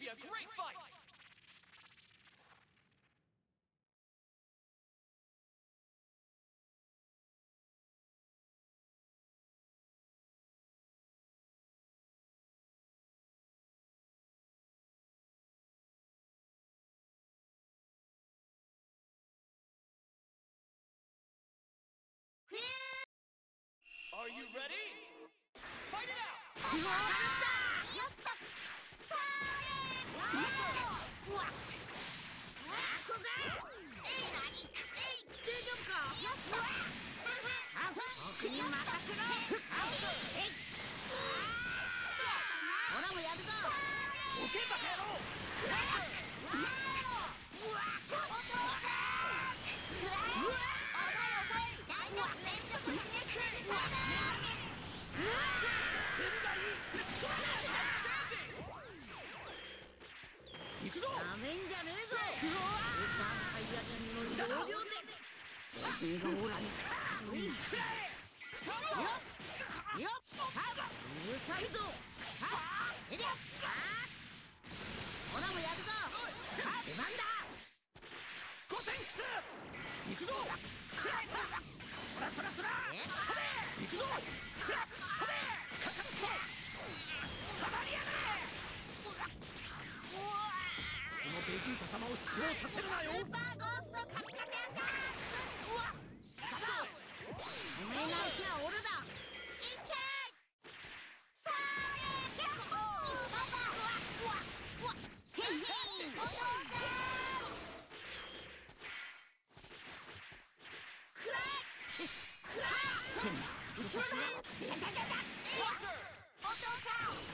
be a great fight! Are you ready? Fight it out!ベジータ様を失望させるなよ。スーパーゴースト神風アタック。うわっ。おめえがいきゃ俺だ。いけ。さあれ。100。うわ。へいへい。お父さん。くらえ。くらえ。後ろだ。お父さん。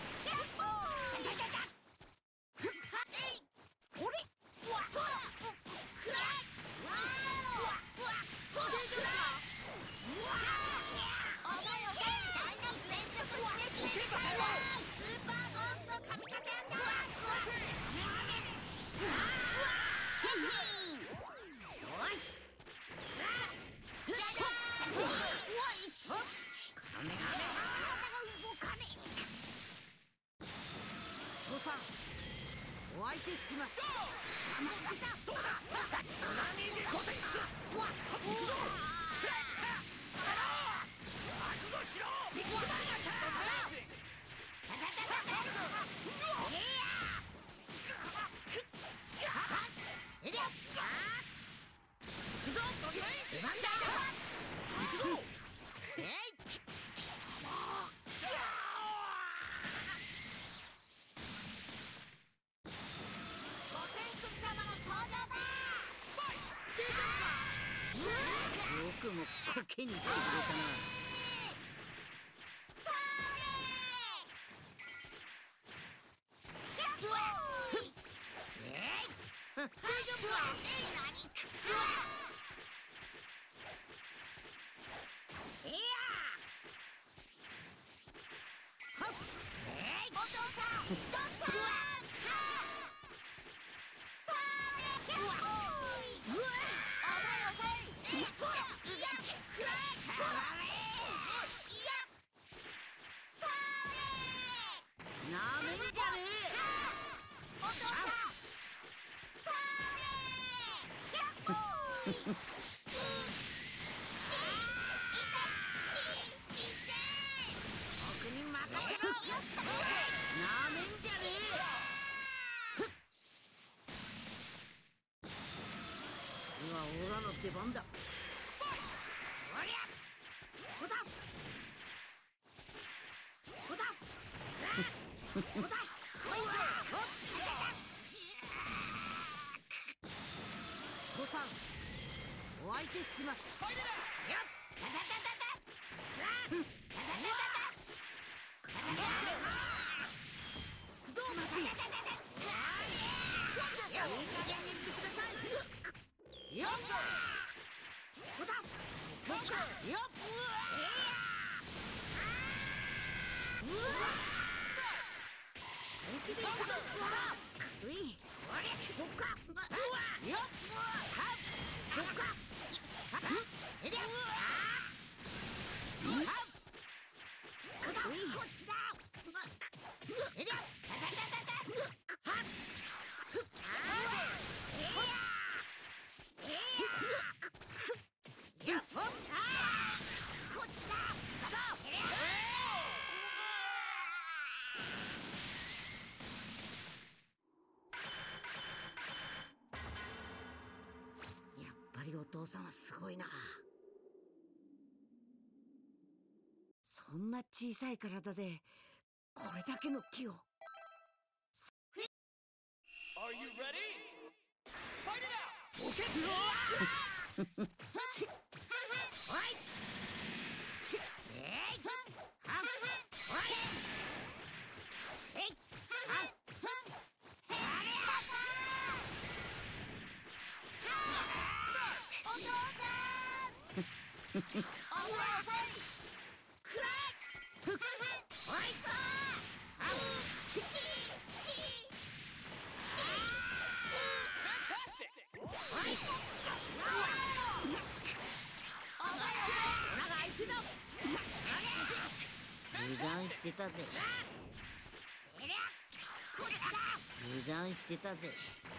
お相手します。どうだ。何でコテンクス。わっと行くぞ。覚悟しろ。ビッグバンアタック。僕もコケにしてくれたな。今オラの出番だ。おりゃこだこだこだ父さんお相手します。こっちだ。 父さんはすごいな。そんな小さい体でこれだけの木を。 Are you ready? Fight it out! オッケー。おい。油断してたぜ。油断してたぜ。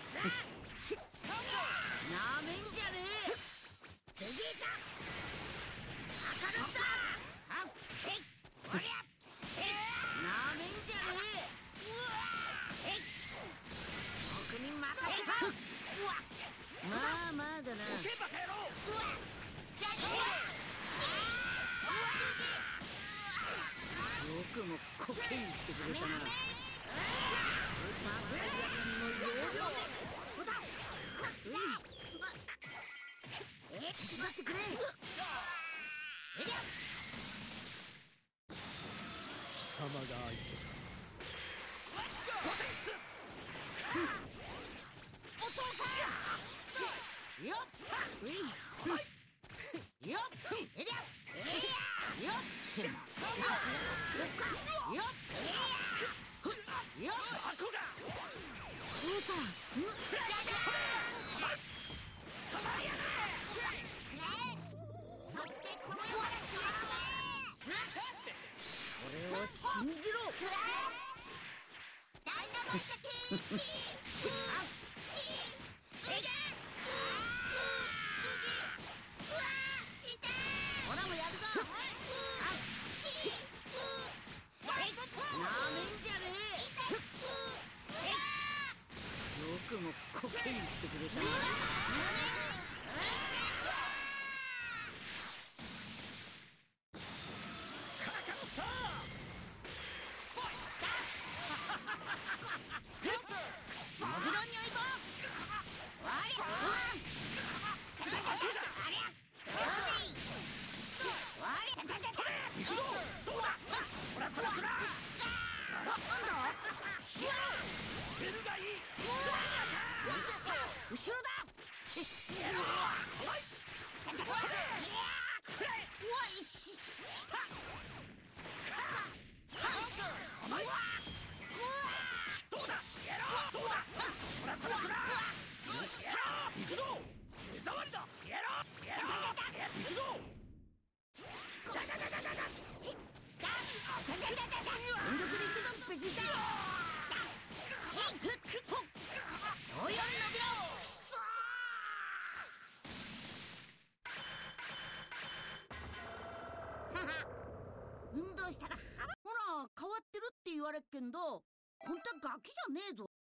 なめんじゃねえ。ベジータ。明るった。おりゃ。なめんじゃねえ。僕に任せた。まあまあだな。よくもコケにしてくれたな。スーパーサイヤ人の要領で。手伝ってくれ。 貴様が相手か。 お父さん。よっ。よっ。えりゃ。よっ。父さん。そしてこの俺を信じろ。ダイナマイトキー。ほらもやるぞ。なめんじゃねえ。よくもコケにしてくれたな。後ろだ。運動したらほら変わってるって言われっけんど、本当はガキじゃねえぞ。